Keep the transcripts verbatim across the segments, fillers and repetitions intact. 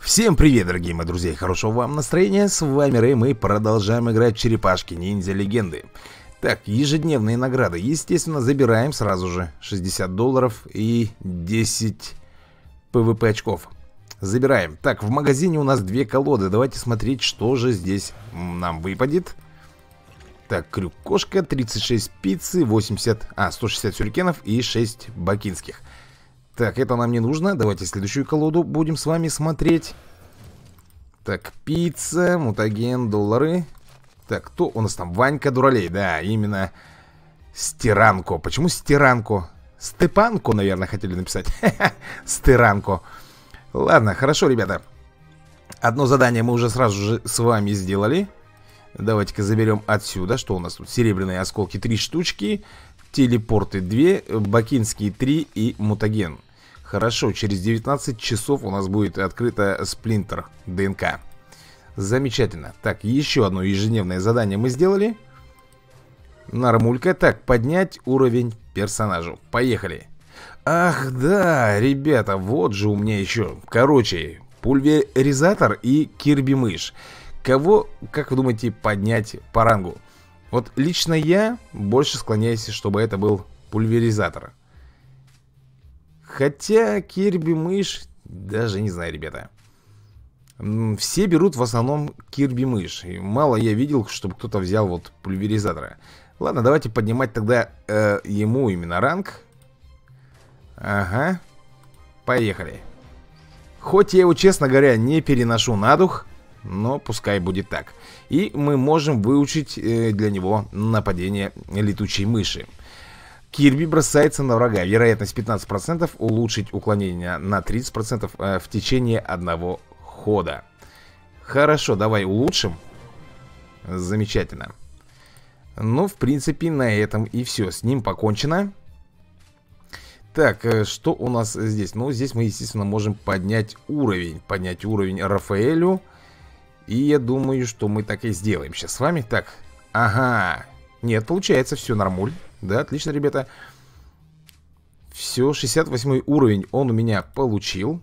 Всем привет, дорогие мои друзья, и хорошего вам настроения. С вами Рэй, мы продолжаем играть в черепашки ниндзя легенды. Так, ежедневные награды, естественно, забираем сразу же шестьдесят долларов и десять пэ вэ пэ очков. Забираем. Так, в магазине у нас две колоды. Давайте смотреть, что же здесь нам выпадет. Так, крюк-кошка, тридцать шесть пиццы, восемьдесят, а, сто шестьдесят сюрикенов и шесть бакинских. Так, это нам не нужно. Давайте следующую колоду будем с вами смотреть. Так, пицца, мутаген, доллары. Так, кто у нас там? Ванька Дуралей. Да, именно Стиранко. Почему Стиранко? Степанко, наверное, хотели написать. Стиранко. Ладно, хорошо, ребята. Одно задание мы уже сразу же с вами сделали. Давайте-ка заберем отсюда. Что у нас тут? Серебряные осколки три штучки. Телепорты две, бакинские три и мутаген. Хорошо, через девятнадцать часов у нас будет открыто сплинтер ДНК. Замечательно. Так, еще одно ежедневное задание мы сделали. Нормулька. Так, поднять уровень персонажу. Поехали. Ах, да, ребята, вот же у меня еще. Короче, пульверизатор и Кирби-мышь. Кого, как вы думаете, поднять по рангу? Вот лично я больше склоняюсь, чтобы это был пульверизатор. Хотя Кирби-мышь, даже не знаю, ребята. Все берут в основном Кирби-мышь. И мало я видел, чтобы кто-то взял вот пульверизатора. Ладно, давайте поднимать тогда э, ему именно ранг. Ага. Поехали. Хоть я его, честно говоря, не переношу на дух, но пускай будет так. И мы можем выучить э, для него нападение летучей мыши. Кирби бросается на врага. Вероятность пятнадцать процентов, улучшить уклонение на тридцать процентов э, в течение одного хода. Хорошо, давай улучшим. Замечательно. Ну, в принципе, на этом и все. С ним покончено. Так, э, что у нас здесь? Ну, здесь мы, естественно, можем поднять уровень. Поднять уровень Рафаэлю. И я думаю, что мы так и сделаем сейчас с вами. Так, ага. Нет, получается, все нормуль. Да, отлично, ребята. Все, шестьдесят восьмой уровень он у меня получил.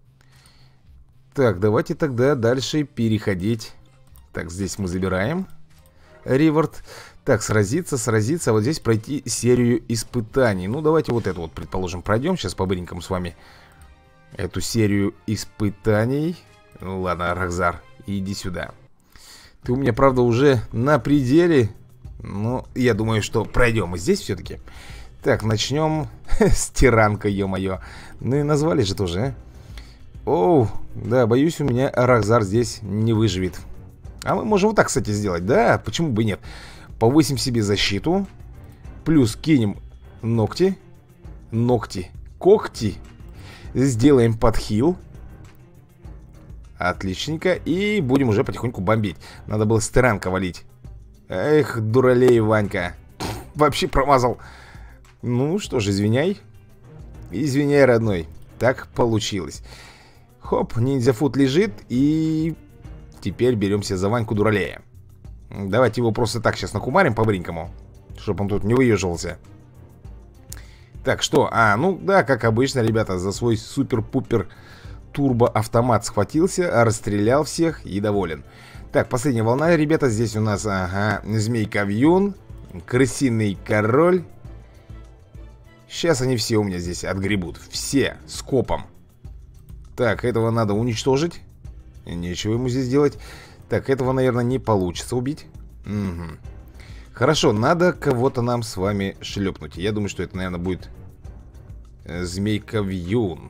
Так, давайте тогда дальше переходить. Так, здесь мы забираем реворд. Так, сразиться, сразиться. А вот здесь пройти серию испытаний. Ну, давайте вот это вот, предположим, пройдем. Сейчас по-быренькому с вами эту серию испытаний. Ну, ладно, Рахзар, иди сюда. Ты у меня, правда, уже на пределе. Ну, я думаю, что пройдем мы здесь все-таки. Так, начнем с тиранка, ё-моё. Ну и назвали же тоже, а? Оу, да, боюсь, у меня Рахзар здесь не выживет. А мы можем вот так, кстати, сделать. Да, почему бы и нет. Повысим себе защиту. Плюс кинем ногти. Ногти, когти. Сделаем подхил. Отличненько. И будем уже потихоньку бомбить. Надо было с тиранка валить. Эх, дуралей, Ванька. Вообще промазал. Ну что ж, извиняй. Извиняй, родной. Так получилось. Хоп, ниндзя-фут лежит. И теперь беремся за Ваньку Дуралея. Давайте его просто так сейчас накумарим по-бренькому, чтобы он тут не выеживался. Так, что? А, ну да, как обычно, ребята, за свой супер-пупер турбо-автомат схватился, расстрелял всех и доволен. Так, последняя волна, ребята. Здесь у нас, ага, змейка-вьюн, крысиный король. Сейчас они все у меня здесь отгребут. Все, скопом. Так, этого надо уничтожить. Нечего ему здесь делать. Так, этого, наверное, не получится убить. Угу. Хорошо, надо кого-то нам с вами шлепнуть. Я думаю, что это, наверное, будет змейка-вьюн.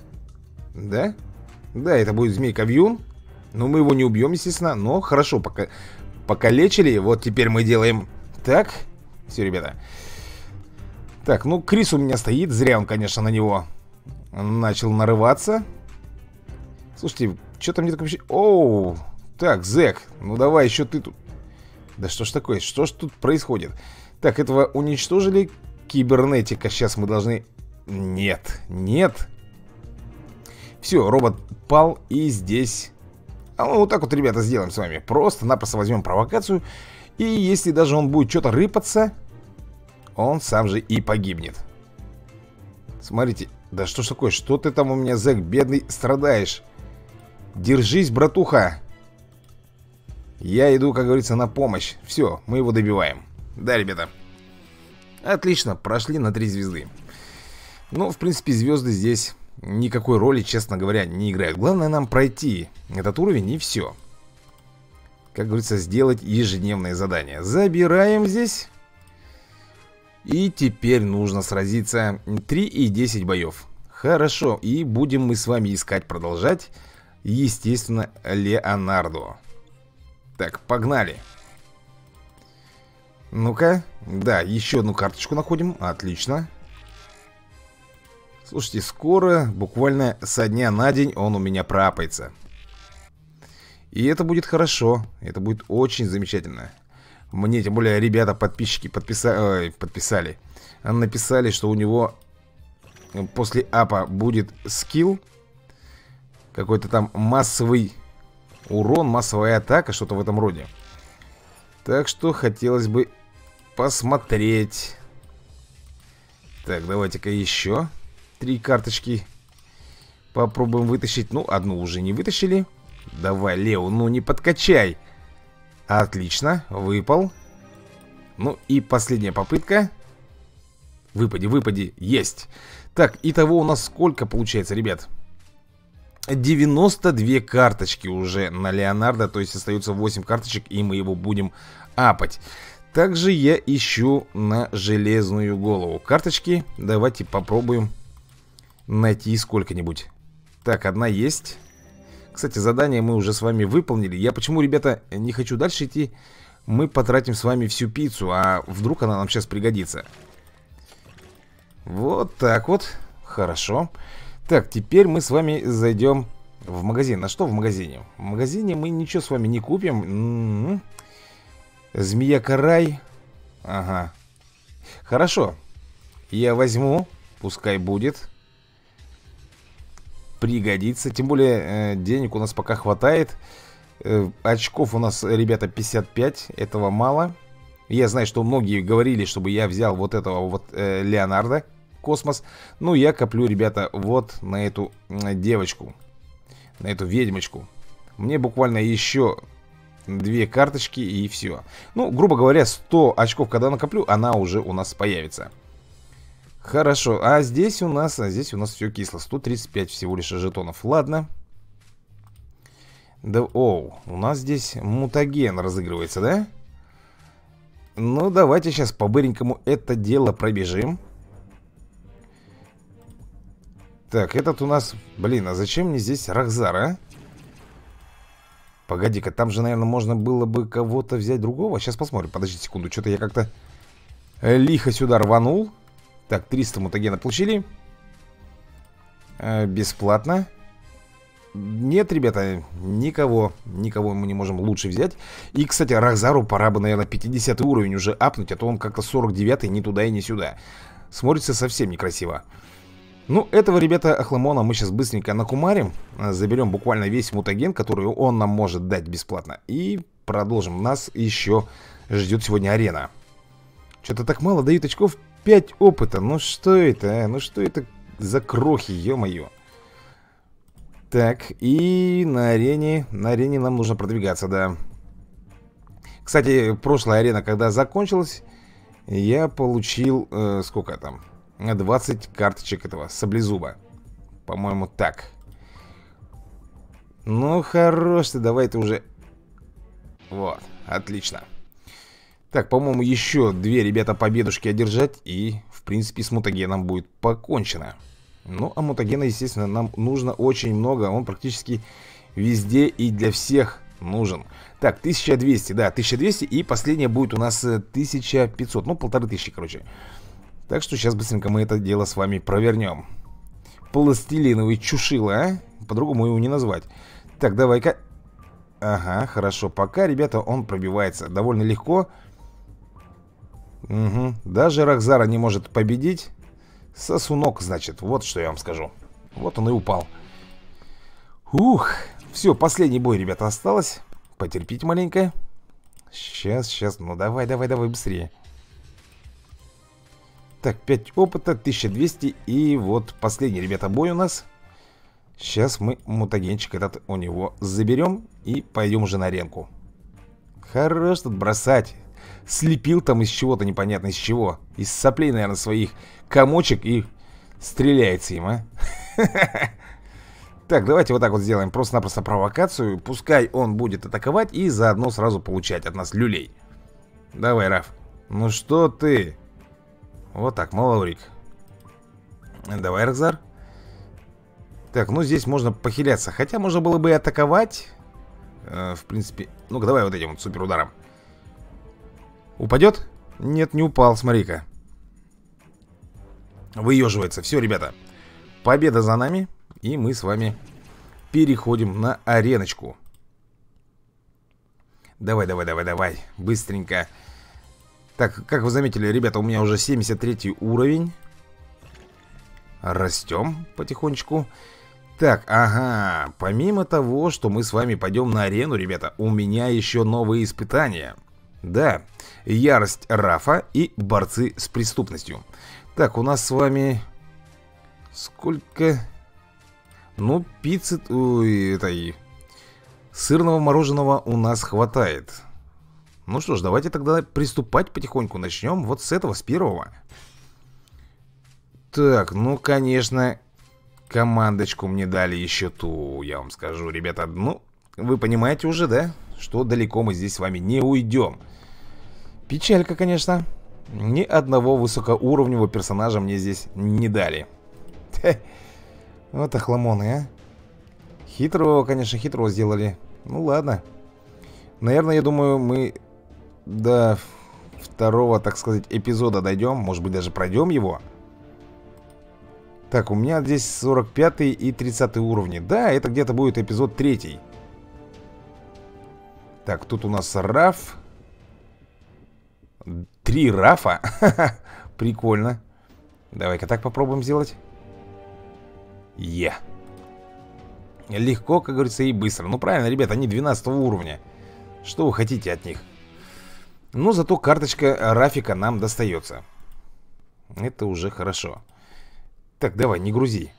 Да? Да, это будет змейка-вьюн. Но мы его не убьем, естественно. Но хорошо, пока покалечили. Вот теперь мы делаем так. Все, ребята. Так, ну Крис у меня стоит. Зря он, конечно, на него начал нарываться. Слушайте, что там не так вообще... Оу, так, Зэк, ну давай еще ты тут. Да что ж такое, что ж тут происходит? Так, этого уничтожили. Кибернетика, сейчас мы должны... Нет, нет. Все, робот пал. И здесь... А ну, вот так вот, ребята, сделаем с вами. Просто-напросто возьмем провокацию. И если даже он будет что-то рыпаться, он сам же и погибнет. Смотрите. Да что ж такое? Что ты там у меня, зэк, бедный, страдаешь? Держись, братуха. Я иду, как говорится, на помощь. Все, мы его добиваем. Да, ребята. Отлично, прошли на три звезды. Ну, в принципе, звезды здесь никакой роли, честно говоря, не играют. Главное нам пройти этот уровень и все. Как говорится, сделать ежедневное задание. Забираем здесь. И теперь нужно сразиться три и десять боев. Хорошо, и будем мы с вами искать, продолжать. Естественно, Леонардо. Так, погнали. Ну-ка, да, еще одну карточку находим. Отлично. Слушайте, скоро, буквально со дня на день он у меня проапается. И это будет хорошо. Это будет очень замечательно. Мне, тем более, ребята, подписчики подписа... Ой, подписали. Написали, что у него после апа будет скилл. Какой-то там массовый урон, массовая атака, что-то в этом роде. Так что хотелось бы посмотреть. Так, давайте-ка еще три карточки попробуем вытащить. Ну, одну уже не вытащили. Давай, Лео, ну не подкачай. Отлично, выпал. Ну и последняя попытка. Выпади, выпади, есть. Так, итого у нас сколько получается, ребят? девяносто две карточки уже на Леонардо. То есть остается восемь карточек, и мы его будем апать. Также я ищу на железную голову карточки. Давайте попробуем найти сколько-нибудь. Так, одна есть. Кстати, задание мы уже с вами выполнили. Я почему, ребята, не хочу дальше идти? Мы потратим с вами всю пиццу, а вдруг она нам сейчас пригодится. Вот так вот. Хорошо. Так, теперь мы с вами зайдем в магазин. А что в магазине? В магазине мы ничего с вами не купим. М-м-м. Змея-карай. Ага. Хорошо. Я возьму. Пускай будет. Пригодится. Тем более, э, денег у нас пока хватает. э, Очков у нас, ребята, пятьдесят пять. Этого мало. Я знаю, что многие говорили, чтобы я взял вот этого вот э, Леонардо Космос. Ну, я коплю, ребята, вот на эту э, девочку. На эту ведьмочку. Мне буквально еще две карточки и все. Ну, грубо говоря, сто очков, когда накоплю, она уже у нас появится. Хорошо, а здесь у нас, а здесь у нас все кисло. сто тридцать пять всего лишь жетонов. Ладно. Да, оу, у нас здесь мутаген разыгрывается, да? Ну, давайте сейчас по-быренькому это дело пробежим. Так, этот у нас... Блин, а зачем мне здесь Рахзар, а? Погоди-ка, там же, наверное, можно было бы кого-то взять другого. Сейчас посмотрим, подождите секунду. Что-то я как-то лихо сюда рванул. Так, триста мутагена получили. э, Бесплатно. Нет, ребята, никого Никого мы не можем лучше взять. И, кстати, Рахзару пора бы, наверное, пятидесятый уровень уже апнуть. А то он как-то сорок девятый, ни туда и ни сюда. Смотрится совсем некрасиво. Ну, этого, ребята, Охламона мы сейчас быстренько накумарим. Заберем буквально весь мутаген, который он нам может дать бесплатно. И продолжим. Нас еще ждет сегодня арена. Что-то так мало дают очков. пять опыта. Ну что это, а? Ну что это за крохи, ё-моё. Так, и на арене. На арене нам нужно продвигаться, да. Кстати, прошлая арена, когда закончилась, я получил, э, сколько там? двадцать карточек этого саблезуба. По-моему, так. Ну, хорош ты, давай ты уже. Вот, отлично. Так, по-моему, еще две, ребята, победушки одержать. И, в принципе, с мутагеном будет покончено. Ну, а мутагена, естественно, нам нужно очень много. Он практически везде и для всех нужен. Так, тысяча двести, да, тысяча двести. И последняя будет у нас тысяча пятьсот. Ну, полторы тысячи, короче. Так что сейчас быстренько мы это дело с вами провернем. Пластилиновый чушила, а? По-другому его не назвать. Так, давай-ка. Ага, хорошо. Пока, ребята, он пробивается довольно легко. Угу. Даже Рахзара не может победить. Сосунок, значит. Вот что я вам скажу. Вот он и упал. Ух. Все, последний бой, ребята, осталось. Потерпите маленько. Сейчас, сейчас. Ну, давай, давай, давай, быстрее. Так, пять опыта, тысяча двести. И вот последний, ребята, бой у нас. Сейчас мы мутагенчик этот у него заберем и пойдем уже на аренку. Хорош тут бросать. Слепил там из чего-то непонятно из чего. Из соплей, наверное, своих комочек и стреляется им, а. Так, давайте вот так вот сделаем. Просто-напросто провокацию. Пускай он будет атаковать и заодно сразу получать от нас люлей. Давай, Раф. Ну что ты? Вот так, Малаурик. Давай, Рокзар. Так, ну здесь можно похиляться. Хотя можно было бы и атаковать. э, В принципе. Ну-ка, давай вот этим вот суперударом. Упадет? Нет, не упал, смотри-ка. Выеживается. Все, ребята. Победа за нами. И мы с вами переходим на ареночку. Давай, давай, давай, давай. Быстренько. Так, как вы заметили, ребята, у меня уже семьдесят третий уровень. Растем потихонечку. Так, ага. Помимо того, что мы с вами пойдем на арену, ребята, у меня еще новые испытания. Да, ярость Рафа и борцы с преступностью. Так, у нас с вами... Сколько... Ну, пиццы... Ой, этой... Сырного мороженого у нас хватает. Ну что ж, давайте тогда приступать потихоньку. Начнем вот с этого, с первого. Так, ну, конечно, командочку мне дали еще ту, я вам скажу, ребята. Ну, вы понимаете уже, да? Что далеко мы здесь с вами не уйдем. Печалька, конечно. Ни одного высокоуровневого персонажа мне здесь не дали. Вот охламоны, а. Хитрого, конечно, хитрого сделали. Ну ладно. Наверное, я думаю, мы до второго, так сказать, эпизода дойдем. Может быть, даже пройдем его. Так, у меня здесь сорок пятый и тридцатый уровни. Да, это где-то будет эпизод третий. Так, тут у нас Раф. Три Рафа. Прикольно. Давай-ка так попробуем сделать. Е. Легко, как говорится, и быстро. Ну правильно, ребята, они двенадцатого уровня. Что вы хотите от них? Но зато карточка Рафика нам достается. Это уже хорошо. Так, давай, не грузи.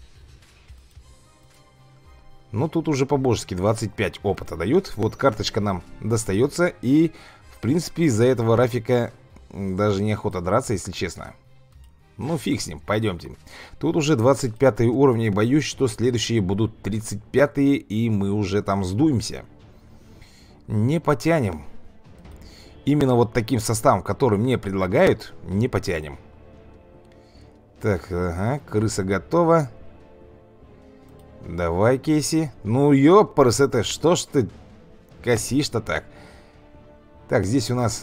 Ну тут уже по-божески двадцать пять опыта дают. Вот карточка нам достается. И, в принципе, из-за этого Рафика даже неохота драться, если честно. Ну фиг с ним, пойдемте. Тут уже двадцать пятые уровни. Боюсь, что следующие будут тридцать пятые. И мы уже там сдуемся. Не потянем. Именно вот таким составом, который мне предлагают, не потянем. Так, ага, крыса готова. Давай, Кейси. Ну, ёпарас, это что ж ты косишь-то так? Так, здесь у нас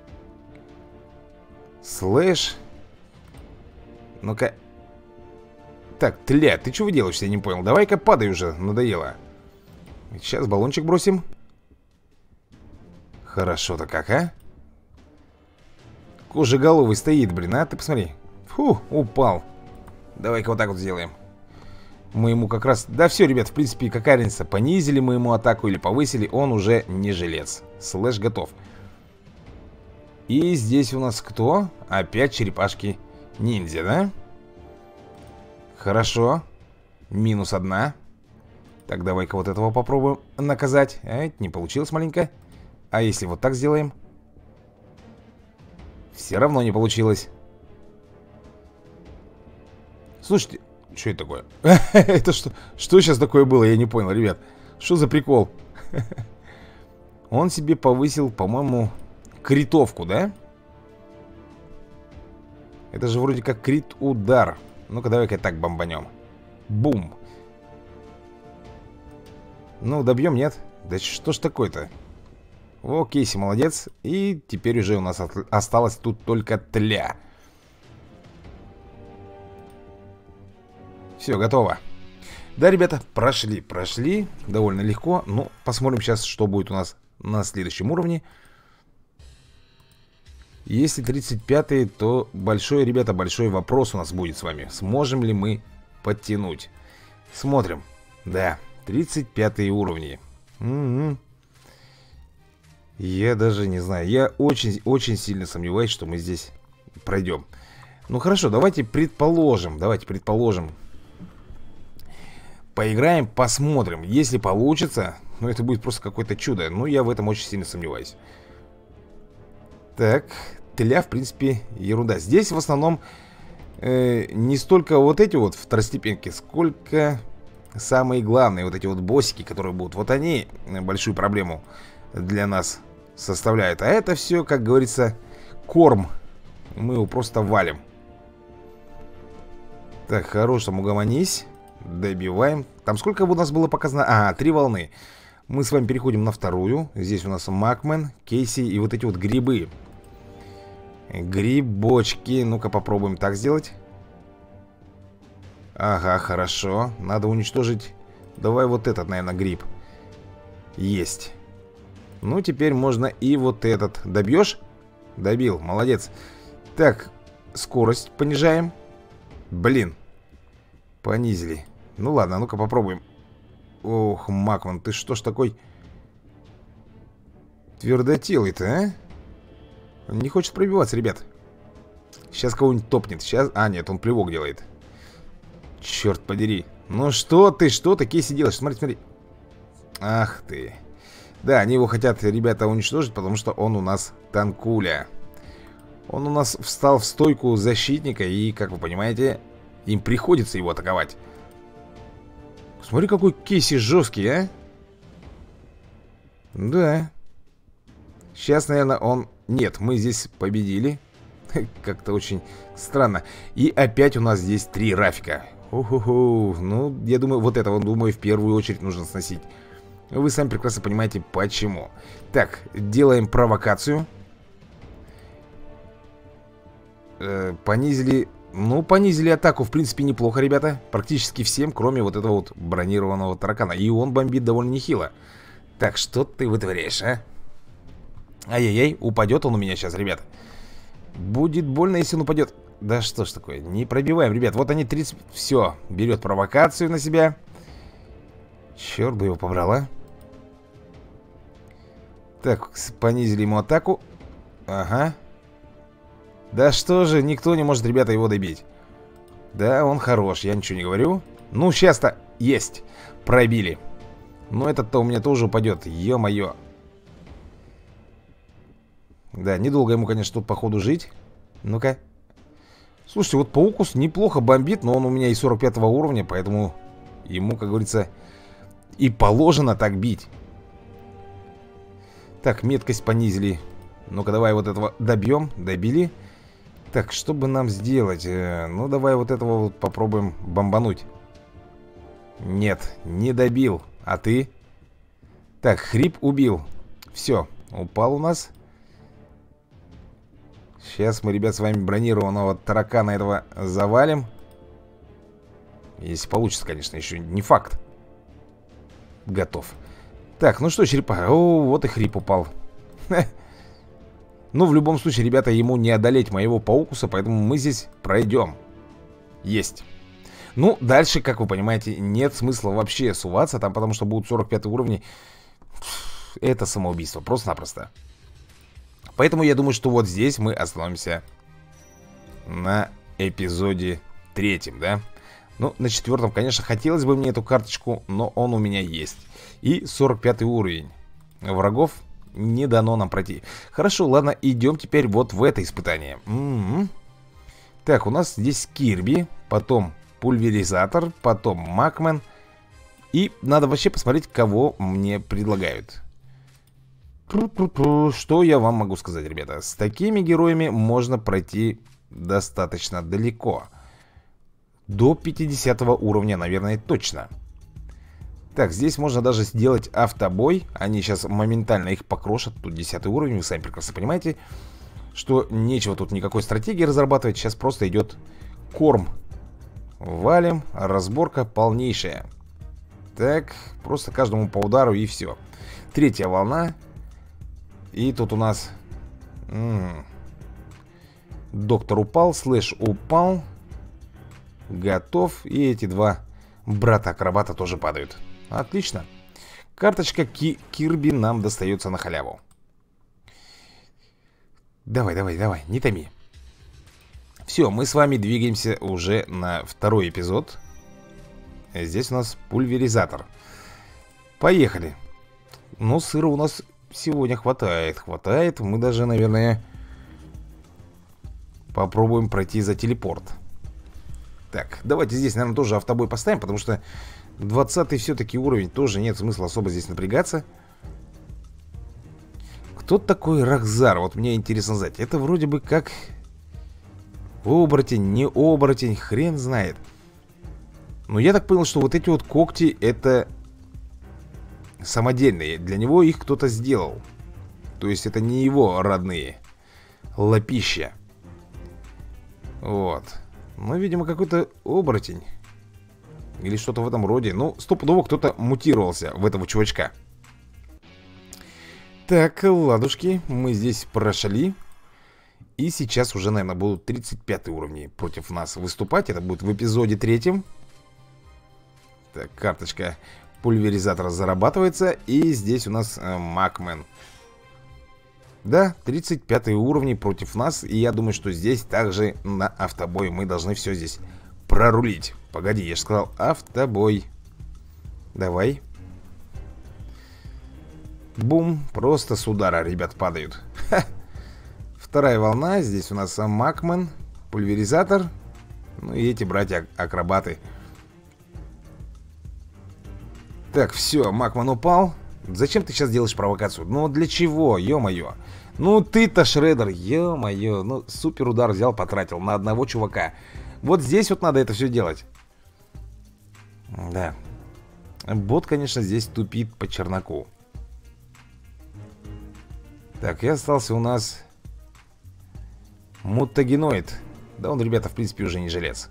слэш. Ну-ка. Так, тля, ты что выделаешь, я не понял. Давай-ка падай уже, надоело. Сейчас баллончик бросим. Хорошо-то как, а? Кожеголовый стоит, блин, а? Ты посмотри. Фу, упал. Давай-ка вот так вот сделаем. Мы ему как раз... Да все, ребят, в принципе, какая разница? Понизили мы ему атаку или повысили, он уже не жилец. Слэш готов. И здесь у нас кто? Опять черепашки ниндзя, да? Хорошо. Минус одна. Так, давай-ка вот этого попробуем наказать. А, не получилось маленько. А если вот так сделаем? Все равно не получилось. Слушайте, что это такое? Это что? Что сейчас такое было? Я не понял, ребят. Что за прикол? Он себе повысил, по-моему, критовку, да? Это же вроде как крит-удар. Ну-ка, давай-ка так бомбанем. Бум. Ну, добьем, нет? Да что ж такое-то? О, Кейси, молодец. И теперь уже у нас осталось тут только тля. Все, готово. Да, ребята, прошли, прошли. Довольно легко. Ну, посмотрим сейчас, что будет у нас на следующем уровне. Если тридцать пятый, то большой, ребята, большой вопрос у нас будет с вами. Сможем ли мы подтянуть? Смотрим. Да, тридцать пятые уровни. Угу. Я даже не знаю. Я очень-очень сильно сомневаюсь, что мы здесь пройдем. Ну хорошо, давайте предположим. Давайте предположим. Поиграем, посмотрим. Если получится, ну это будет просто какое-то чудо. Но я в этом очень сильно сомневаюсь. Так, тля, в принципе, ерунда. Здесь в основном э, не столько вот эти вот второстепенки, сколько самые главные вот эти вот боссики, которые будут. Вот они большую проблему для нас составляют. А это все, как говорится, корм. Мы его просто валим. Так, хорош, там угомонись. Добиваем. Там сколько у нас было показано? А, три волны. Мы с вами переходим на вторую. Здесь у нас Макмен, Кейси и вот эти вот грибы. Грибочки. Ну-ка попробуем так сделать. Ага, хорошо. Надо уничтожить. Давай вот этот, наверное, гриб. Есть. Ну, теперь можно и вот этот. Добьешь? Добил, молодец. Так, скорость понижаем. Блин. Понизили. Ну ладно, ну-ка попробуем. Ох, Макман, ты что ж такой твердотелый-то, а? Не хочет пробиваться, ребят. Сейчас кого-нибудь топнет. Сейчас... А, нет, он плевок делает. Черт подери. Ну что ты, что ты, Кейси, делаешь? Смотри, смотри. Ах ты. Да, они его хотят, ребята, уничтожить, потому что он у нас танкуля. Он у нас встал в стойку защитника, и, как вы понимаете, им приходится его атаковать. Смотри, какой Кейси жесткий, а. Да. Сейчас, наверное, он... Нет, мы здесь победили. Как-то очень странно. И опять у нас здесь три Рафика. Уху-ху. Ну, я думаю, вот этого, думаю, в первую очередь нужно сносить. Вы сами прекрасно понимаете, почему. Так, делаем провокацию. Э, понизили... Ну, понизили атаку, в принципе, неплохо, ребята. Практически всем, кроме вот этого вот бронированного таракана. И он бомбит довольно нехило. Так, что ты вытворяешь, а? Ай-яй-яй, упадет он у меня сейчас, ребята. Будет больно, если он упадет. Да что ж такое, не пробиваем, ребят. Вот они тридцать... Все, берет провокацию на себя. Черт бы его побрала. Так, понизили ему атаку. Ага. Да что же, никто не может, ребята, его добить. Да, он хорош, я ничего не говорю. Ну, сейчас-то есть. Пробили. Но этот-то у меня тоже упадет, ё-моё. Да, недолго ему, конечно, тут, походу, жить. Ну-ка. Слушайте, вот Паукус неплохо бомбит, но он у меня и сорок пятого уровня, поэтому ему, как говорится, и положено так бить. Так, меткость понизили. Ну-ка, давай вот этого добьем. Добили. Так, что бы нам сделать? Ну, давай вот этого вот попробуем бомбануть. Нет, не добил. А ты? Так, хрип убил. Все, упал у нас. Сейчас мы, ребят, с вами бронированного таракана этого завалим. Если получится, конечно, еще не факт. Готов. Так, ну что, черепаха. О, вот и хрип упал. Ну, в любом случае, ребята, ему не одолеть моего Паукуса, поэтому мы здесь пройдем. Есть. Ну, дальше, как вы понимаете, нет смысла вообще суваться там, потому что будут сорок пятые уровни. Это самоубийство, просто-напросто. Поэтому я думаю, что вот здесь мы остановимся на эпизоде третьем, да? Ну, на четвертом, конечно, хотелось бы мне эту карточку, но он у меня есть. И сорок пятый уровень. Врагов не дано нам пройти. Хорошо, ладно, идем теперь вот в это испытание. М-м-м. Так, у нас здесь Кирби, потом Пульверизатор, потом Макмен. И надо вообще посмотреть, кого мне предлагают. Что я вам могу сказать, ребята? С такими героями можно пройти достаточно далеко. До пятидесятого уровня, наверное, точно. Так, здесь можно даже сделать автобой. Они сейчас моментально их покрошат. Тут десятый уровень, вы сами прекрасно понимаете, что нечего тут никакой стратегии разрабатывать. Сейчас просто идет корм. Валим, разборка полнейшая. Так, просто каждому по удару и все. Третья волна. И тут у нас м-м, доктор упал, слэш упал. Готов. И эти два брата-акробата тоже падают. Отлично. Карточка Ки Кирби нам достается на халяву. Давай, давай, давай, не томи. Все, мы с вами двигаемся уже на второй эпизод. Здесь у нас пульверизатор. Поехали. Ну, сыра у нас сегодня хватает. Хватает. Мы даже, наверное, попробуем пройти за телепорт. Так, давайте здесь, наверное, тоже автобой поставим, потому что двадцатый все-таки уровень. Тоже нет смысла особо здесь напрягаться. Кто такой Рахзар? Вот мне интересно знать. Это вроде бы как оборотень, не оборотень, хрен знает. Но я так понял, что вот эти вот когти это самодельные. Для него их кто-то сделал. То есть это не его родные лапища. Вот. Ну, видимо, какой-то оборотень. Или что-то в этом роде. Ну, стопудово кто-то мутировался в этого чувачка. Так, ладушки, мы здесь прошли. И сейчас уже, наверное, будут тридцать пятые уровни против нас выступать. Это будет в эпизоде третьем. Так, карточка пульверизатора зарабатывается. И здесь у нас э, Макмен. Да, тридцать пятые уровни против нас. И я думаю, что здесь также на автобой мы должны все здесь прорулить. Погоди, я же сказал автобой. Давай. Бум, просто с удара, ребят, падают. Ха. Вторая волна, здесь у нас Макмен, пульверизатор. Ну и эти братья-акробаты. Так, все, Макмен упал. Зачем ты сейчас делаешь провокацию? Ну для чего, ё-моё. Ну ты-то, Шреддер, ё-моё. Ну супер удар взял, потратил на одного чувака. Вот здесь вот надо это все делать. Да. Бот, конечно, здесь тупит по черноку. Так, и остался у нас мутагеноид. Да он, ребята, в принципе, уже не жилец.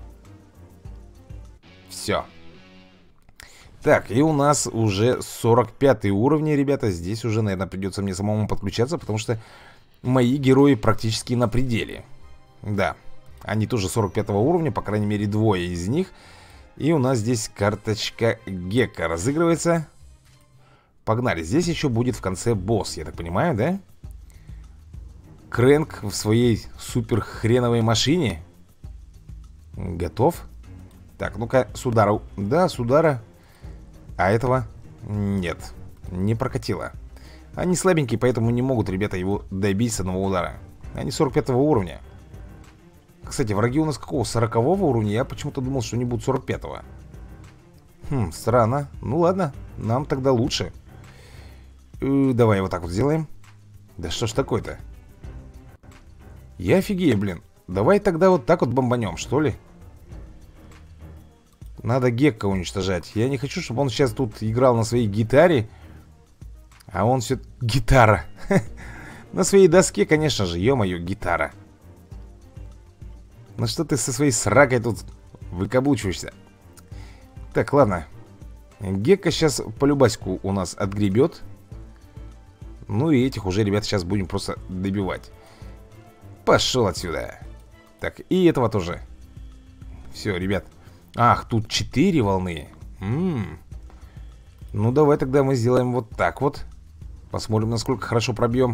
Все. Так, и у нас уже сорок пятые уровни, ребята. Здесь уже, наверное, придется мне самому подключаться, потому что мои герои практически на пределе. Да, они тоже сорок пятого уровня, по крайней мере, двое из них. И у нас здесь карточка Гекка разыгрывается. Погнали, здесь еще будет в конце босс, я так понимаю, да? Крэнк в своей супер хреновой машине. Готов? Так, ну-ка, с удара. Да, с удара. А этого нет, не прокатило. Они слабенькие, поэтому не могут, ребята, его добить с одного удара. Они сорок пятого уровня. Кстати, враги у нас какого? сорокового уровня? Я почему-то думал, что они будут сорок пятого. Хм, странно. Ну ладно, нам тогда лучше. э, Давай вот так вот сделаем. Да что ж такое-то? Я офигею, блин. Давай тогда вот так вот бомбанем, что ли? Надо Гекка уничтожать. Я не хочу, чтобы он сейчас тут играл на своей гитаре. А он все... Гитара. На своей доске, конечно же. Ё-моё, гитара. Ну что ты со своей сракой тут выкаблучиваешься? Так, ладно. Гекка сейчас по любаську у нас отгребет. Ну и этих уже, ребят, сейчас будем просто добивать. Пошел отсюда. Так, и этого тоже. Все, ребят. Ах, тут четыре волны. М-м. Ну, давай тогда мы сделаем вот так вот. Посмотрим, насколько хорошо пробьем.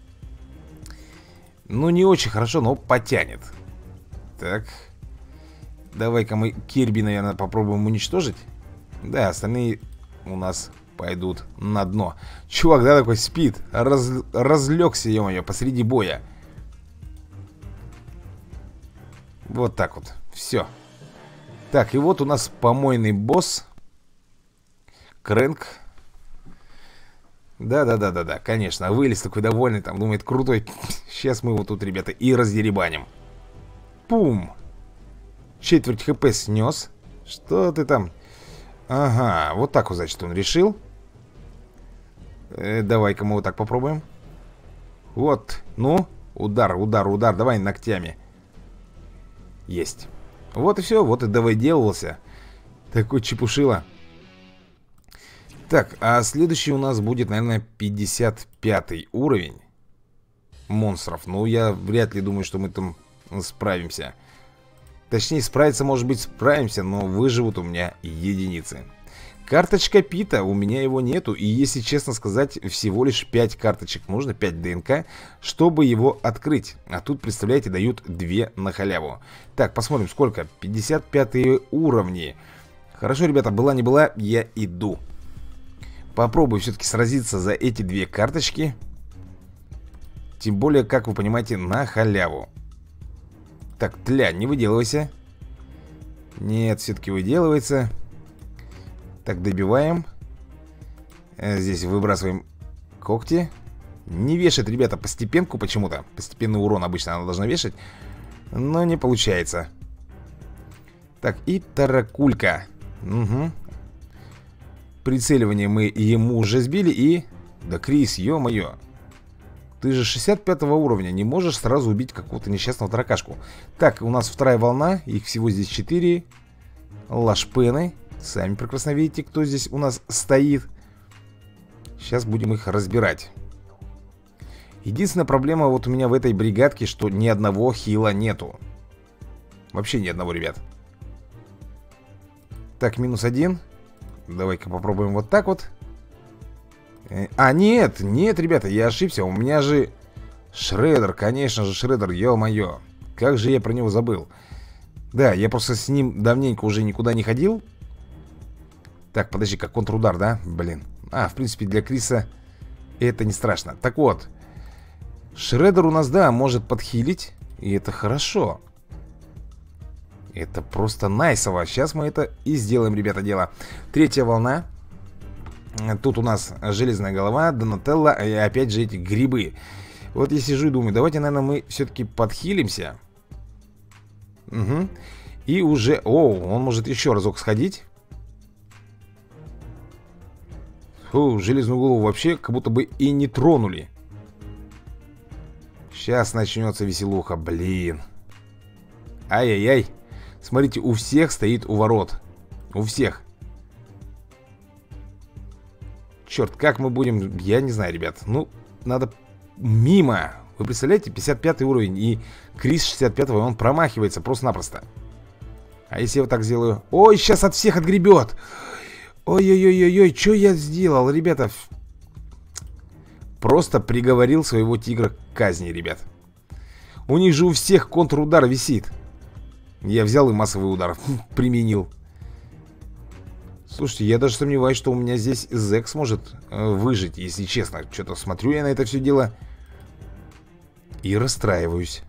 Ну, не очень хорошо, но потянет. Так. Давай-ка мы Кирби, наверное, попробуем уничтожить. Да, остальные у нас пойдут на дно. Чувак, да, такой спит. Раз... Разлегся, ё-моё, посреди боя. Вот так вот. Все. Так, и вот у нас помойный босс. Крэнк. Да-да-да-да-да, конечно. Вылез такой довольный, там, думает, крутой. Сейчас мы его тут, ребята, и раздеребаним. Пум. Четверть хп снес. Что ты там? Ага, вот так вот, значит, он решил. э, Давай-ка мы вот так попробуем. Вот, ну, удар, удар, удар. Давай ногтями. Есть. Вот и все, вот и довыделывался. Такой чепушила. Так, а следующий у нас будет, наверное, пятьдесят пятый уровень монстров. Ну, я вряд ли думаю, что мы там справимся. Точнее, справиться, может быть, справимся, но выживут у меня единицы. Карточка Пита, у меня его нету. И, если честно сказать, всего лишь пять карточек нужно, пять ДНК, чтобы его открыть. А тут, представляете, дают две на халяву. Так, посмотрим, сколько. пятьдесят пятые уровни. Хорошо, ребята, была не была, я иду. Попробую все-таки сразиться за эти две карточки. Тем более, как вы понимаете, на халяву. Так, тля, не выделывайся. Нет, все-таки выделывается. Так, добиваем. Здесь выбрасываем когти. Не вешает, ребята, постепенку почему-то. Постепенный урон обычно она должна вешать. Но не получается. Так, и таракулька. Угу. Прицеливание мы ему уже сбили. И... Да, Крис, ё-моё. Ты же шестьдесят пятого уровня. Не можешь сразу убить какого-то несчастного таракашку. Так, у нас вторая волна. Их всего здесь четыре. Лашпены. Сами прекрасно видите, кто здесь у нас стоит. Сейчас будем их разбирать. Единственная проблема вот у меня в этой бригадке, что ни одного хила нету. Вообще ни одного, ребят. Так, минус один. Давай-ка попробуем вот так вот. А, нет, нет, ребята, я ошибся. У меня же Шреддер, конечно же, Шреддер, ё-моё. Как же я про него забыл. Да, я просто с ним давненько уже никуда не ходил. Так, подожди, как контрудар, да? Блин. А, в принципе, для Криса это не страшно. Так вот, Шреддер у нас, да, может подхилить. И это хорошо. Это просто найсово. Сейчас мы это и сделаем, ребята, дело. Третья волна. Тут у нас железная голова, Донателло, и опять же эти грибы. Вот я сижу и думаю, давайте, наверное, мы все-таки подхилимся. Угу. И уже... О, он может еще разок сходить. Фу, железную голову вообще как будто бы и не тронули. Сейчас начнется веселуха, блин. Ай-яй-яй. Смотрите, у всех стоит у ворот. У всех. Черт, как мы будем... Я не знаю, ребят. Ну, надо мимо. Вы представляете, пятьдесят пятый уровень. И Крис шестьдесят пятого, он промахивается просто-напросто. А если я вот так сделаю... Ой, сейчас от всех отгребет. Ой-ой-ой-ой-ой, что я сделал, ребята? Просто приговорил своего тигра к казни, ребят. У них же у всех контрудар висит. Я взял и массовый удар применил. Слушайте, я даже сомневаюсь, что у меня здесь Зек сможет э, выжить, если честно. Что-то смотрю я на это все дело и расстраиваюсь.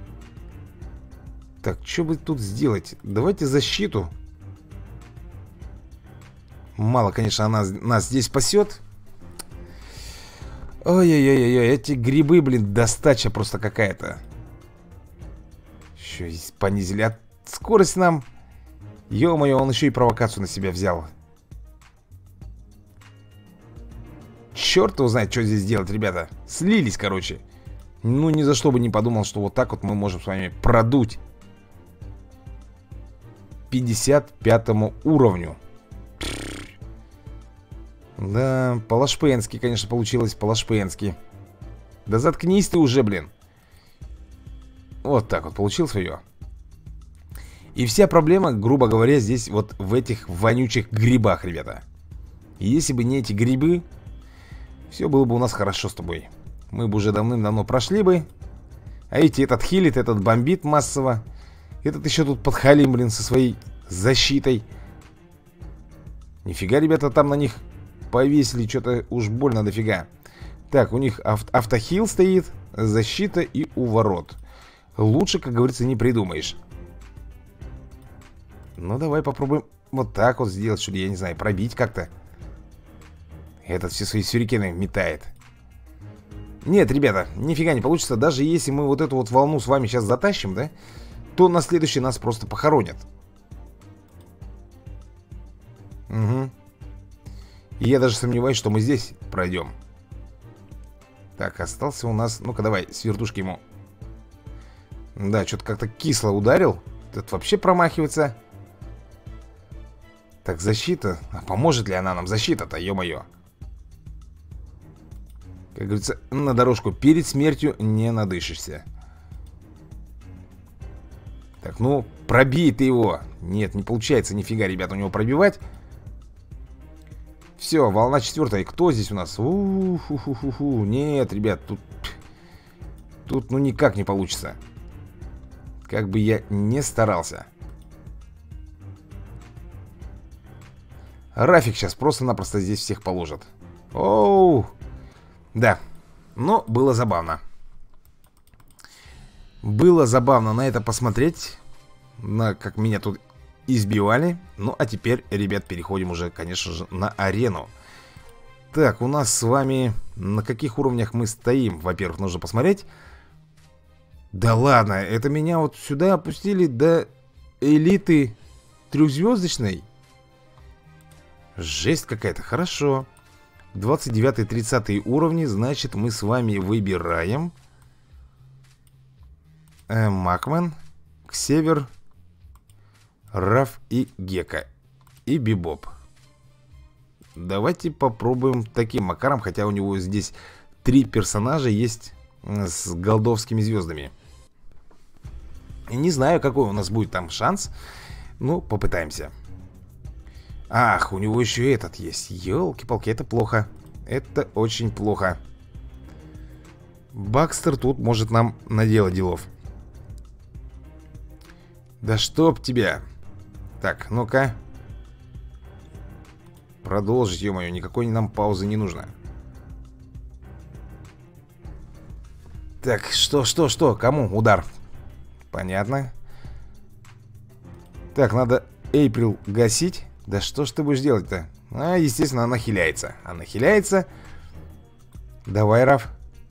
Так, что бы тут сделать? Давайте защиту. Мало, конечно, она нас здесь спасет. Ой-ой-ой-ой, эти грибы, блин, достача просто какая-то. Еще и понизили от скорость нам. Ё-моё, он еще и провокацию на себя взял. Черт его знает, что здесь делать, ребята. Слились, короче. Ну, ни за что бы не подумал, что вот так вот мы можем с вами продуть пятьдесят пятому уровню. Да, по-лашпенски, конечно, получилось, по-лашпенски. Да заткнись ты уже, блин. Вот так вот получил свое. И вся проблема, грубо говоря, здесь вот в этих вонючих грибах, ребята. И если бы не эти грибы, все было бы у нас хорошо с тобой. Мы бы уже давным-давно прошли бы. А эти, этот хилит, этот бомбит массово. Этот еще тут подхалим, блин, со своей защитой. Нифига, ребята, там на них повесили что-то уж больно дофига. Так, у них ав автохил стоит, защита и уворот. Лучше, как говорится, не придумаешь. Ну, давай попробуем вот так вот сделать, что ли, я не знаю, пробить как-то. Этот все свои сюрикены метает. Нет, ребята, нифига не получится. Даже если мы вот эту вот волну с вами сейчас затащим, да, то на следующий нас просто похоронят. Угу. И я даже сомневаюсь, что мы здесь пройдем. Так, остался у нас... Ну-ка, давай, с вертушки ему. Да, что-то как-то кисло ударил. Этот вообще промахивается. Так, защита. А поможет ли она нам? Защита-то, ё-моё. Как говорится, на дорожку перед смертью не надышишься. Так, ну, пробей ты его. Нет, не получается нифига, ребят, у него пробивать. Все, волна четвертая. Кто здесь у нас? У-ху-ху-ху-ху. Нет, ребят, тут... Тут ну никак не получится. Как бы я не старался. Рафик сейчас просто-напросто здесь всех положит. Оу. Да. Но было забавно. Было забавно на это посмотреть. На как меня тут избивали. Ну, а теперь, ребят, переходим уже, конечно же, на арену. Так, у нас с вами... На каких уровнях мы стоим? Во-первых, нужно посмотреть. Да ладно, это меня вот сюда опустили до элиты трехзвездочной. Жесть какая-то, хорошо. двадцать девятый тридцатый уровни, значит, мы с вами выбираем э, Макмен, Ксевер, Раф и Гека. И Бибоп. Давайте попробуем таким макаром, хотя у него здесь три персонажа есть с голдовскими звездами. Не знаю, какой у нас будет там шанс. Ну, попытаемся. Ах, у него еще и этот есть. Ёлки-палки, это плохо. Это очень плохо. Бакстер тут может нам наделать делов. Да чтоб тебя. Так, ну-ка. Продолжить, ё-моё, никакой нам паузы не нужно. Так, что, что, что? Кому удар? Понятно. Так, надо Эйприл гасить. Да что ж ты будешь делать-то? А, естественно, она хиляется. Она хиляется. Давай, Раф.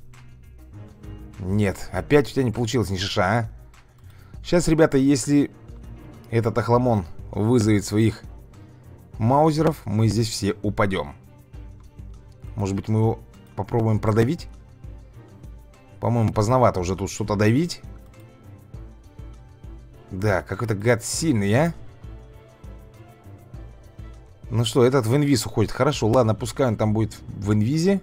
Нет, опять у тебя не получилось ни шиша, а? Сейчас, ребята, если этот охламон вызовет своих маузеров, мы здесь все упадем. Может быть, мы его попробуем продавить? По-моему, поздновато уже тут что-то давить. Да, какой-то гад сильный, а? Ну что, этот в инвиз уходит. Хорошо, ладно, пускай он там будет в инвизе.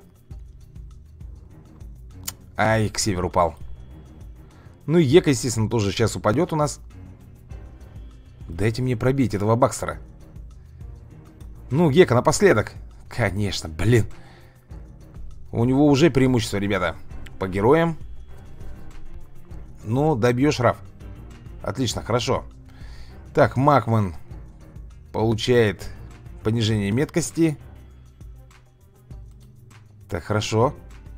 Ай, к северу упал. Ну и Ека, естественно, тоже сейчас упадет у нас. Дайте мне пробить этого Бакстера. Ну, Гека, напоследок. Конечно, блин. У него уже преимущество, ребята. По героям. Ну, добьешь, Раф. Отлично, хорошо. Так, Макмен получает понижение меткости. Так, хорошо.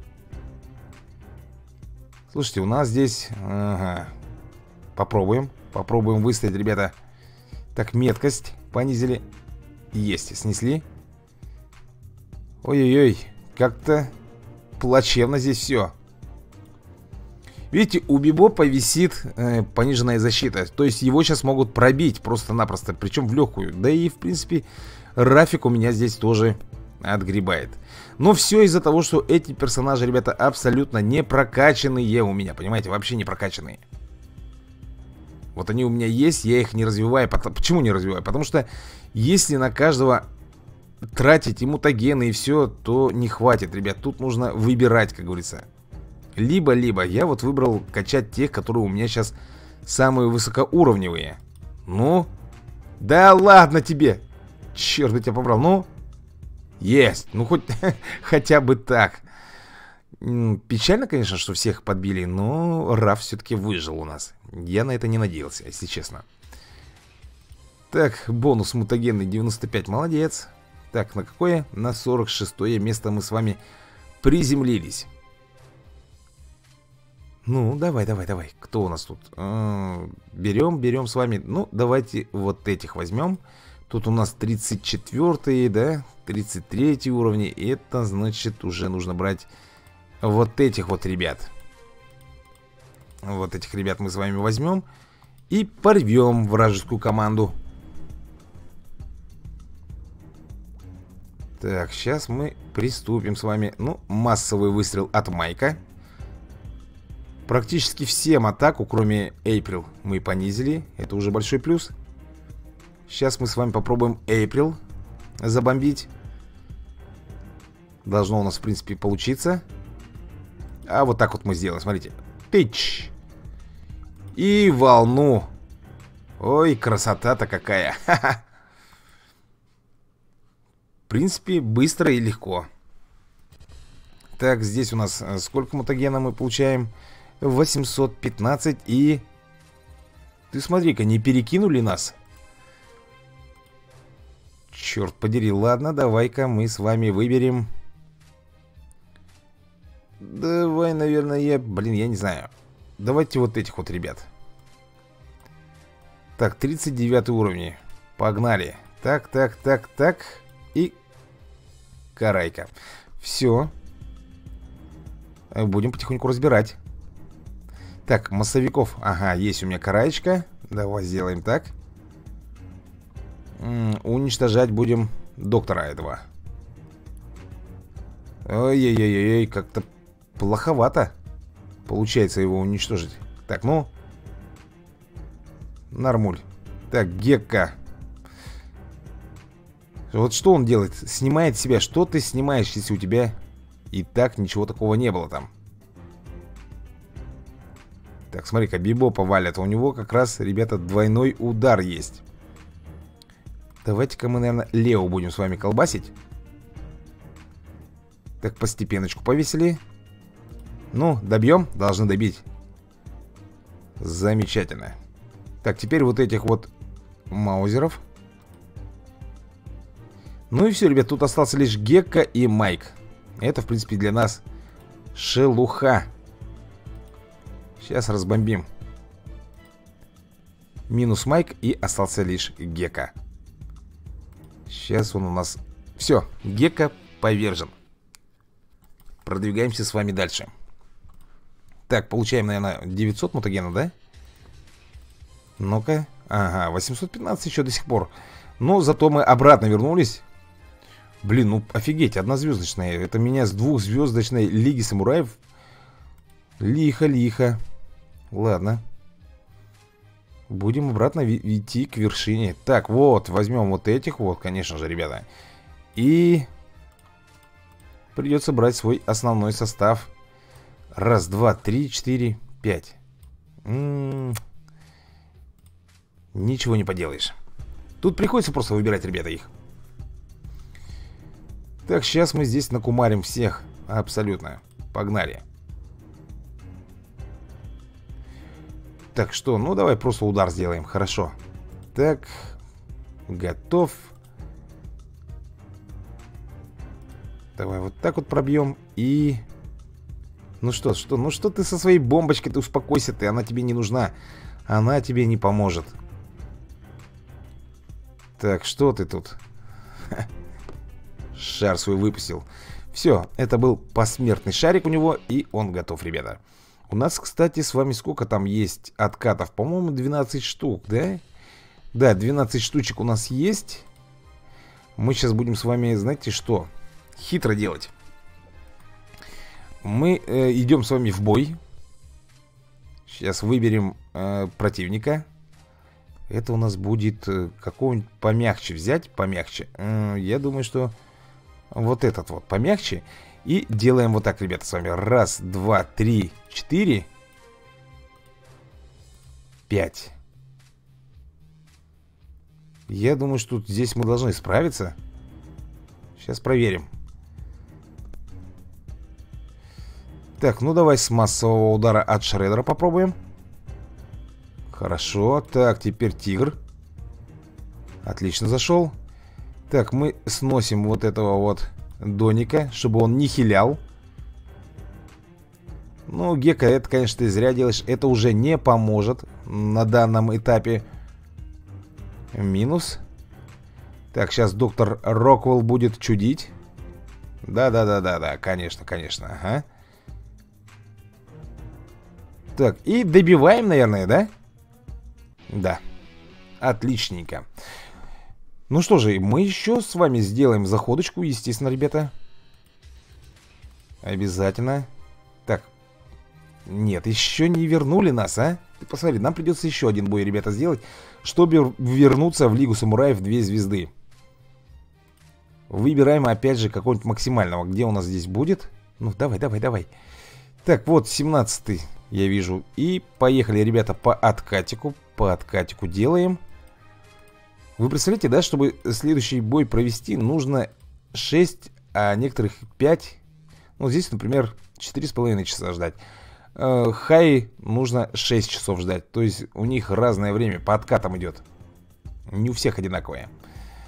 Слушайте, у нас здесь... Ага. Попробуем. Попробуем выставить, ребята. Так, меткость понизили. Есть, снесли. Ой-ой-ой, как-то плачевно здесь все. Видите, у Бибопа висит э, пониженная защита. То есть его сейчас могут пробить просто-напросто. Причем в легкую. Да и, в принципе, Рафик у меня здесь тоже отгребает. Но все из-за того, что эти персонажи, ребята, абсолютно не прокачанные у меня. Понимаете, вообще не прокачанные. Вот они у меня есть, я их не развиваю. Почему не развиваю? Потому что если на каждого тратить и мутагены и все, то не хватит, ребят. Тут нужно выбирать, как говорится. Либо-либо. Я вот выбрал качать тех, которые у меня сейчас самые высокоуровневые. Ну? Да ладно тебе. Черт бы тебя побрал. Ну? Есть. Ну хоть хотя бы так. Печально, конечно, что всех подбили, но Раф все-таки выжил у нас. Я на это не надеялся, если честно. Так, бонус мутагенный девяносто пять, молодец. Так, на какое? На сорок шестое место мы с вами приземлились. Ну, давай, давай, давай. Кто у нас тут? Берем, берем с вами. Ну, давайте вот этих возьмем. Тут у нас тридцать четвёртые, да? тридцать третьи уровни. Это значит, уже нужно брать вот этих вот ребят. Вот этих ребят мы с вами возьмем и порвем вражескую команду. Так, сейчас мы приступим с вами. Ну, массовый выстрел от Майка. Практически всем атаку, кроме Эйприл, мы понизили. Это уже большой плюс. Сейчас мы с вами попробуем Эйприл забомбить. Должно у нас, в принципе, получиться. А вот так вот мы сделаем, смотрите. Тыч. И волну. Ой, красота-то какая. Ха-ха. В принципе, быстро и легко. Так, здесь у нас сколько мутагена мы получаем? восемьсот пятнадцать. И... Ты смотри-ка, не перекинули нас? Черт подери, ладно, давай-ка мы с вами выберем. Давай, наверное, я... Блин, я не знаю. Давайте вот этих вот ребят. Так, тридцать девятый уровень. Погнали. Так, так, так, так. И... Карайка. Все. Будем потихоньку разбирать. Так, массовиков. Ага, есть у меня караечка. Давай сделаем так. М -м, уничтожать будем доктора этого. Ой-ой-ой-ой, как-то плоховато получается его уничтожить. Так, ну. Нормуль. Так, Гекка. Вот что он делает? Снимает себя. Что ты снимаешь, если у тебя и так ничего такого не было там? Так, смотри-ка, Бибопа валят. У него как раз, ребята, двойной удар есть. Давайте-ка мы, наверное, Лео будем с вами колбасить. Так, постепеночку повесили. Ну, добьем? Должны добить. Замечательно. Так, теперь вот этих вот маузеров. Ну и все, ребят, тут остался лишь Гекка и Майк. Это, в принципе, для нас шелуха. Сейчас разбомбим. Минус Майк, и остался лишь Гекка. Сейчас он у нас... Все, Гекка повержен. Продвигаемся с вами дальше. Так, получаем, наверное, девятьсот мутагенов, да? Ну-ка. Ага, восемьсот пятнадцать еще до сих пор. Но зато мы обратно вернулись. Блин, ну офигеть, однозвездочная. Это меня с двухзвездочной Лиги Самураев. Лихо-лихо. Ладно. Будем обратно идти к вершине. Так, вот, возьмем вот этих вот, конечно же, ребята. И... придется брать свой основной состав. Раз, два, три, четыре, пять. М-м-м. Ничего не поделаешь. Тут приходится просто выбирать, ребята, их. Так, сейчас мы здесь накумарим всех. Абсолютно. Погнали. Так, что? Ну, давай просто удар сделаем. Хорошо. Так. Готов. Давай вот так вот пробьем. И... Ну что, что? Ну что ты со своей бомбочкой? Ты успокойся ты. Она тебе не нужна. Она тебе не поможет. Так, что ты тут? Шар свой выпустил. Все, это был посмертный шарик у него. И он готов, ребята. У нас, кстати, с вами сколько там есть откатов? По-моему, двенадцать штук, да? Да, двенадцать штучек у нас есть. Мы сейчас будем с вами, знаете что? Хитро делать. Мы э, идем с вами в бой. Сейчас выберем э, противника. Это у нас будет э, какого-нибудь помягче взять. Помягче. Э, я думаю, что вот этот вот помягче. И делаем вот так, ребята, с вами. Раз, два, три, четыре. Пять. Я думаю, что здесь мы должны справиться. Сейчас проверим. Так, ну давай с массового удара от Шреддера попробуем. Хорошо. Так, теперь Тигр. Отлично зашел. Так, мы сносим вот этого вот Доника, чтобы он не хилял. Ну, Гекка, это, конечно, ты зря делаешь. Это уже не поможет на данном этапе. Минус. Так, сейчас доктор Роквелл будет чудить. Да-да-да-да-да, конечно, конечно, ага. Так, и добиваем, наверное, да? Да. Отличненько. Ну что же, мы еще с вами сделаем заходочку, естественно, ребята. Обязательно. Так. Нет, еще не вернули нас, а? Ты посмотри, нам придется еще один бой, ребята, сделать, чтобы вернуться в Лигу Самураев две звезды. Выбираем, опять же, какого-нибудь максимального. Где у нас здесь будет? Ну, давай, давай, давай. Так, вот, семнадцатый я вижу. И поехали, ребята, по откатику. По откатику делаем. Вы представляете, да, чтобы следующий бой провести, нужно шесть, а некоторых пять. Ну, здесь, например, четыре с половиной часа ждать. Хай нужно шесть часов ждать. То есть у них разное время по откатам идет. Не у всех одинаковое.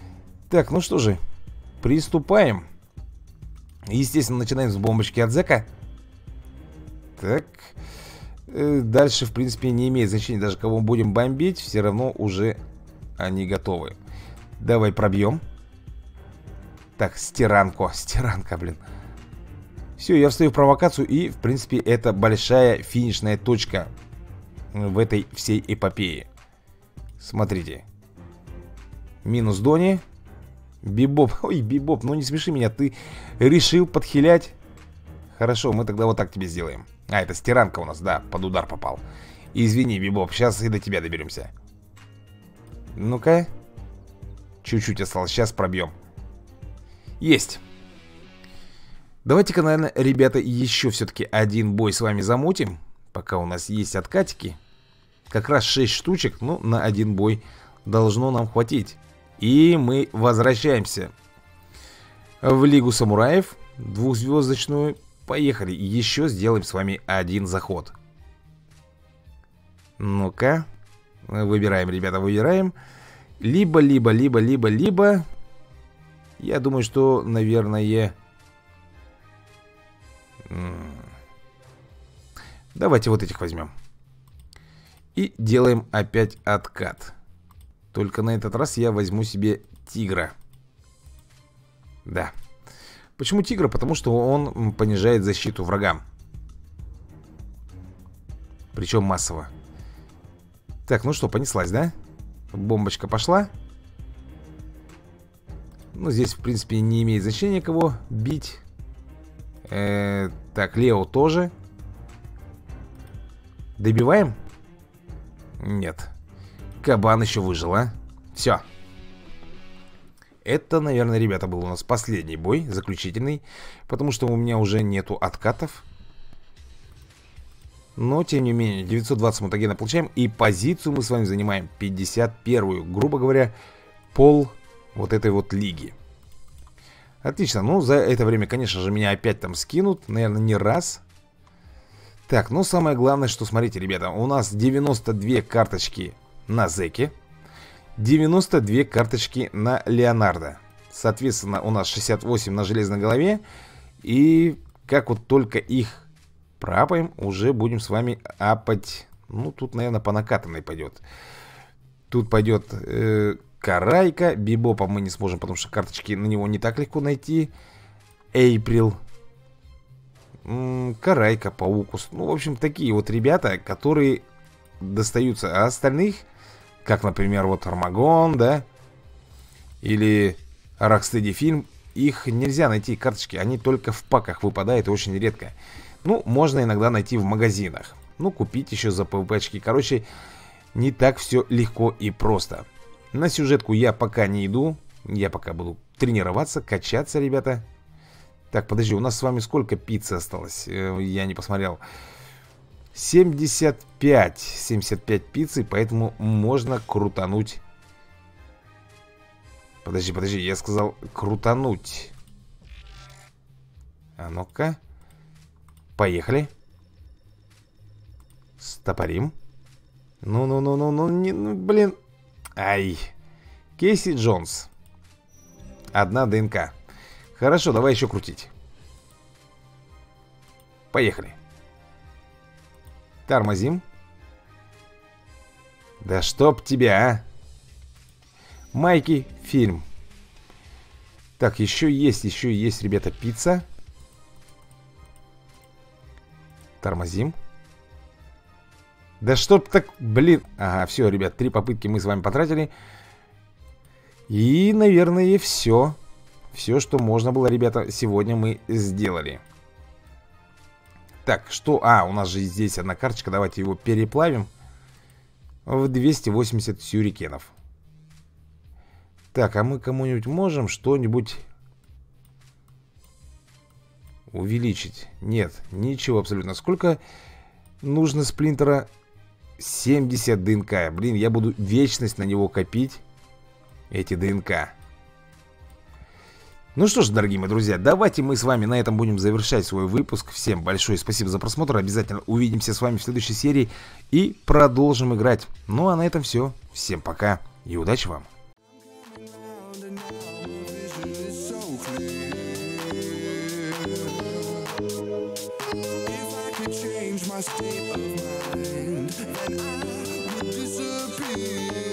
Так, ну что же, приступаем. Естественно, начинаем с бомбочки от зэка. Так. Дальше, в принципе, не имеет значения даже кого мы будем бомбить. Все равно уже они готовы. Давай пробьем. Так, стиранко. Стиранка, блин. Все, я встаю в провокацию. И, в принципе, это большая финишная точка в этой всей эпопее. Смотрите. Минус Дони. Бибоп. Ой, Бибоп, ну не смеши меня. Ты решил подхилять. Хорошо, мы тогда вот так тебе сделаем. А, это стиранка у нас, да, под удар попал. Извини, Бибоп, сейчас и до тебя доберемся. Ну-ка. Чуть-чуть осталось, сейчас пробьем. Есть. Давайте-ка, наверное, ребята, еще все-таки один бой с вами замутим. Пока у нас есть откатики. Как раз шесть штучек, ну, на один бой должно нам хватить. И мы возвращаемся в Лигу Самураев. Двухзвездочную. Поехали. Еще сделаем с вами один заход. Ну-ка. Выбираем, ребята, выбираем. Либо, либо, либо, либо, либо. Я думаю, что, наверное... Давайте вот этих возьмем. И делаем опять откат. Только на этот раз я возьму себе тигра. Да. Почему тигра? Потому что он понижает защиту врагам. Причем массово. Так, ну что, понеслась, да? Бомбочка пошла. Ну, здесь, в принципе, не имеет значения, кого бить. Э -э так, Лео тоже. Добиваем? Нет. Кабан еще выжил, а? Все. Это, наверное, ребята, был у нас последний бой, заключительный. Потому что у меня уже нету откатов. Но, тем не менее, девятьсот двадцать мутагена получаем. И позицию мы с вами занимаем пятьдесят первую. Грубо говоря, пол вот этой вот лиги. Отлично. Ну, за это время, конечно же, меня опять там скинут. Наверное, не раз. Так, ну, самое главное, что, смотрите, ребята. У нас девяносто две карточки на зэке. девяносто две карточки на Леонардо. Соответственно, у нас шестьдесят восемь на железной голове. И как вот только их проапаем, уже будем с вами апать. Ну, тут, наверное, по накатанной пойдет. Тут пойдет э, Карайка. Бибопа мы не сможем, потому что карточки на него не так легко найти. Эйприл. М-м, Карайка, Паукус. Ну, в общем, такие вот ребята, которые достаются. А остальных, как, например, вот Армагон, да, или Рокстеди фильм, их нельзя найти, карточки. Они только в паках выпадают, и очень редко. Ну, можно иногда найти в магазинах. Ну, купить еще за пвпчки. Короче, не так все легко и просто. На сюжетку я пока не иду. Я пока буду тренироваться, качаться, ребята. Так, подожди, у нас с вами сколько пиццы осталось? Я не посмотрел. семьдесят пять. семьдесят пять пиццы, поэтому можно крутануть. Подожди, подожди, я сказал крутануть. А ну-ка. Поехали. Стопорим. Ну-ну-ну-ну-ну, ну, блин. Ай. Кейси Джонс. Одна ДНК. Хорошо, давай еще крутить. Поехали. Тормозим. Да чтоб тебя, а. Майки, фильм. Так, еще есть, еще есть, ребята, пицца. Тормозим. Да чтоб так, блин. Ага, все, ребят, три попытки мы с вами потратили. И, наверное, все. Все, что можно было, ребята, сегодня мы сделали. Так, что... А, у нас же здесь одна карточка. Давайте его переплавим в двести восемьдесят сюрикенов. Так, а мы кому-нибудь можем что-нибудь увеличить? Нет, ничего абсолютно. Сколько нужно сплинтера? семьдесят ДНК. Блин, я буду вечность на него копить. Эти ДНК. Ну что ж, дорогие мои друзья, давайте мы с вами на этом будем завершать свой выпуск. Всем большое спасибо за просмотр. Обязательно увидимся с вами в следующей серии и продолжим играть. Ну а на этом все. Всем пока и удачи вам. my state of mind, then I would disappear.